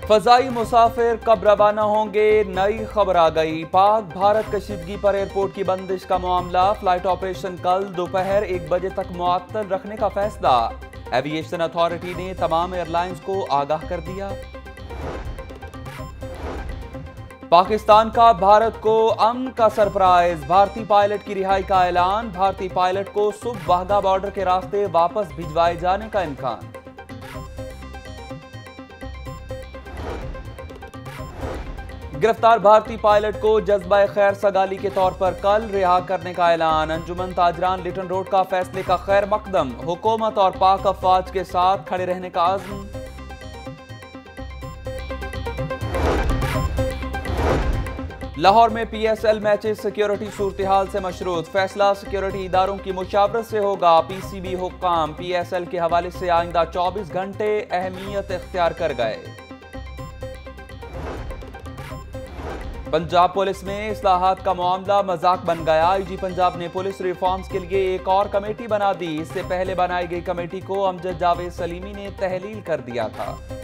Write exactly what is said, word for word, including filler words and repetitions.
फजाई मुसाफिर कब रवाना होंगे, नई खबर आ गई। पाक भारत कशीदगी पर एयरपोर्ट की बंदिश का मामला। फ्लाइट ऑपरेशन कल दोपहर एक बजे तक मुअत्तल रखने का फैसला। एविएशन अथॉरिटी ने तमाम एयरलाइंस को आगाह कर दिया। पाकिस्तान का भारत को अमन का सरप्राइज, भारतीय पायलट की रिहाई का ऐलान। भारतीय पायलट को सुबह वाघा बॉर्डर के रास्ते वापस भिजवाए जाने का इम्कान। गिरफ्तार भारतीय पायलट को जज्बा खैर सगाली के तौर पर कल रिहा करने का ऐलान। अंजुमन ताजरान लिटन रोड का फैसले का खैर मकदम, हुकूमत और पाक अफवाज के साथ खड़े रहने का आज़म। लाहौर में P S L matches security सूरत हाल से मशरूत, फैसला सिक्योरिटी इदारों की मुशावरत से होगा। पी सी बी हुक्काम पी एस एल के हवाले से आइंदा चौबीस घंटे अहमियत इख्तियार कर गए। पंजाब पुलिस में इस्लाहात का मामला मजाक बन गया। आई जी पंजाब ने पुलिस रिफॉर्म्स के लिए एक और कमेटी बना दी। इससे पहले बनाई गई कमेटी को अमजद जावेद सलीमी ने तहलील कर दिया था।